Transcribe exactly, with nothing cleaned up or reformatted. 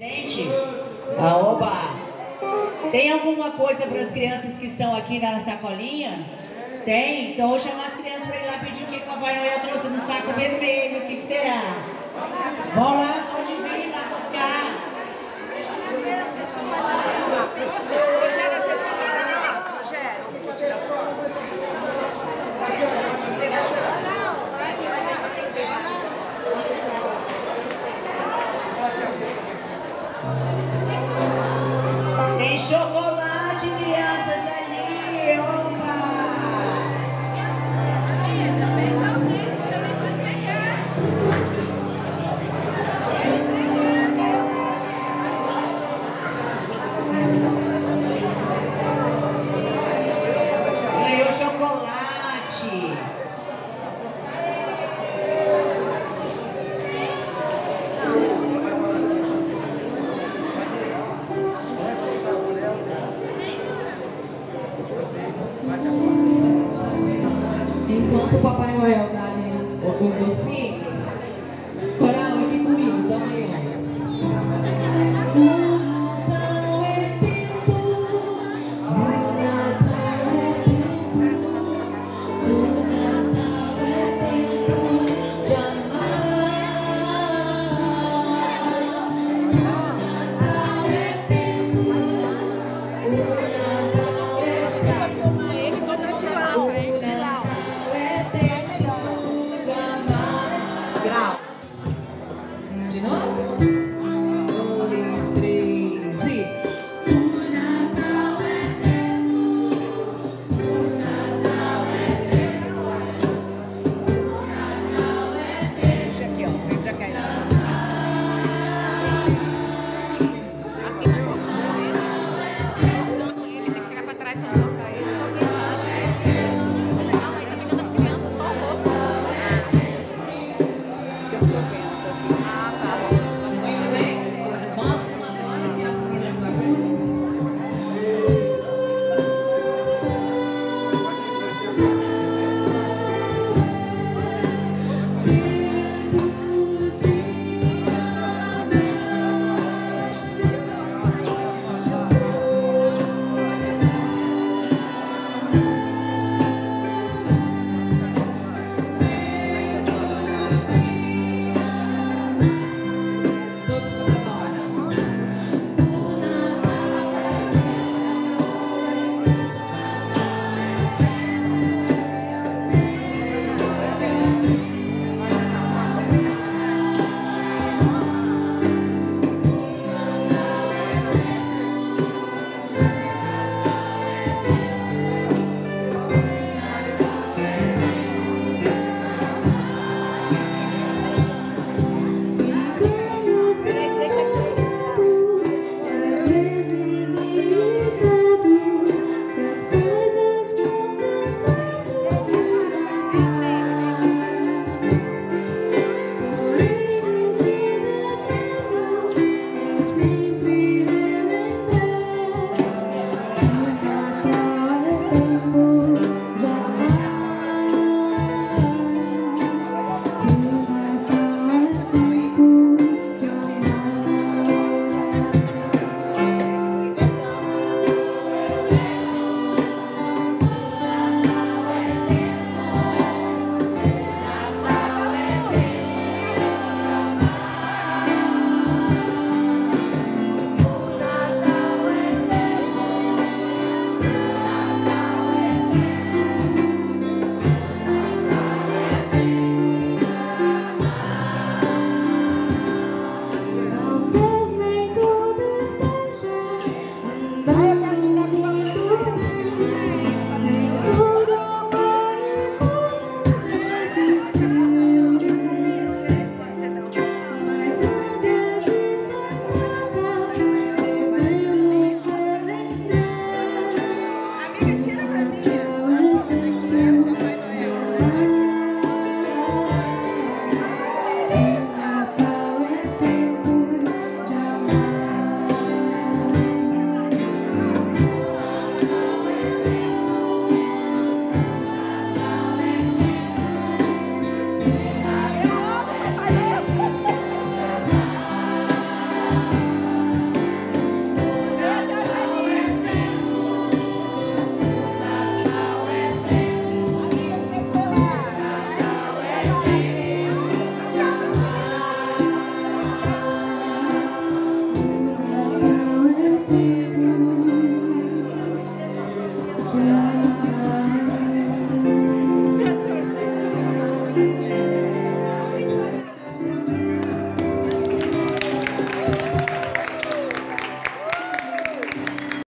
Gente, ah, oba! Tem alguma coisa para as crianças que estão aqui na sacolinha? Tem? Então vou chamar as crianças para ir lá pedir o que o Papai Noel trouxe no saco vermelho. O que, que será? Vão lá, pode vir lá buscar. Rogério, você tá lá? Rogério, vou tirar foto. Você vai chorar? Não, vai ser. Tem chocolate, crianças, ali, opa! Também tá o deles, também pode pegar. Ganhou chocolate! Enquanto o Papai Noel dá ali os docinhos, coral aqui comigo, dá uma aí. O Natal é tempo, o Natal é tempo, o Natal é tempo de amar. O Natal é tempo, o Natal é tempo. Ele botou de lá, frente de lá. Grau. De novo? Dois, três e... O Natal é tempo, o Natal é tempo, o Natal é tempo. Deixa aqui, ó, vem pra cá. De amar. Rogério.